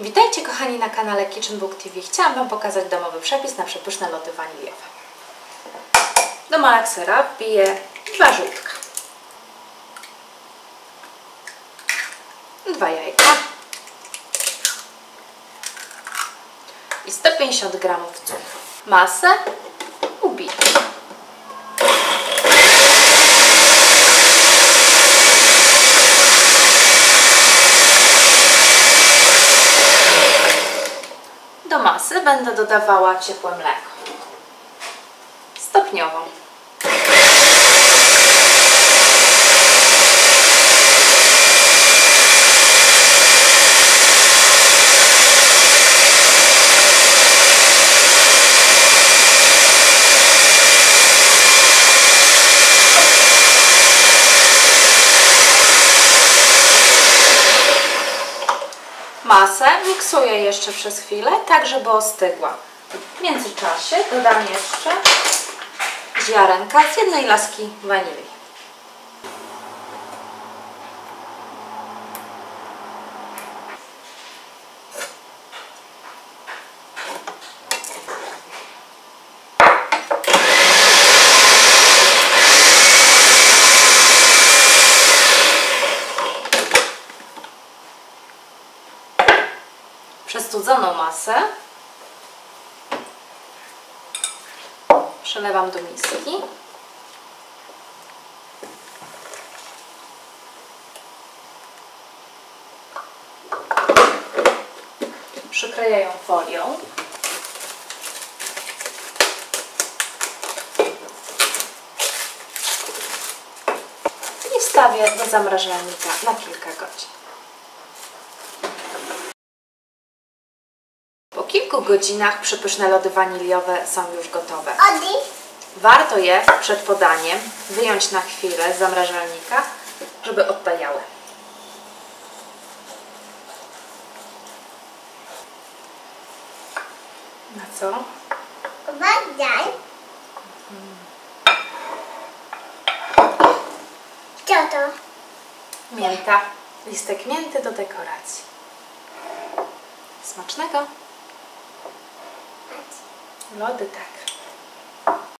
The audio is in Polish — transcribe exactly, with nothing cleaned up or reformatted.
Witajcie kochani na kanale Kitchen Book T V. Chciałam Wam pokazać domowy przepis na przepyszne loty waniliowe. Do malaksera wbiję dwa żółtka, dwa jajka i sto pięćdziesiąt gramów cukru. Masę ubiję. Do masy będę dodawała ciepłe mleko. Stopniowo. Masę miksuję jeszcze przez chwilę, tak żeby ostygła. W międzyczasie dodam jeszcze ziarenka z jednej laski wanilii. Przestudzoną masę przelewam do miski. Przykleję ją folią. I wstawię do zamrażalnika na kilka godzin. Po kilku godzinach przepyszne lody waniliowe są już gotowe. Warto je przed podaniem wyjąć na chwilę z zamrażalnika, żeby odtajały. Na co? Uważaj. Co to? Mięta. Listek mięty do dekoracji. Smacznego! Lody tak.